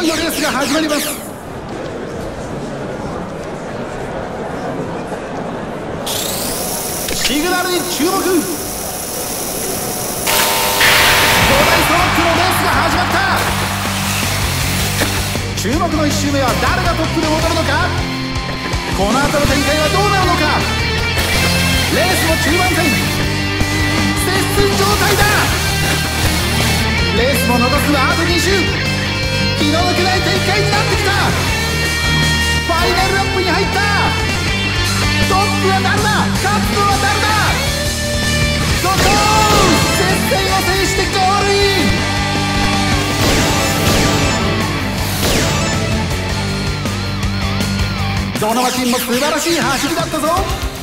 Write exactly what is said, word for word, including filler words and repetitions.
盤のレースが始まります。シグナルに注目。ごだいトラックのレースが始まった。注目のいち周目は誰がトップで戻るのか。この後の展開はどうなるのか。レースの中盤戦、接戦状態だ。レースも残すはあとに周。気の抜けない展開になってきた。ファイナルラップに入った。トップは誰だ。勝つのは誰だ。どこ接戦を制してゴールイン。ドノマキンも素晴らしい走りだったぞ。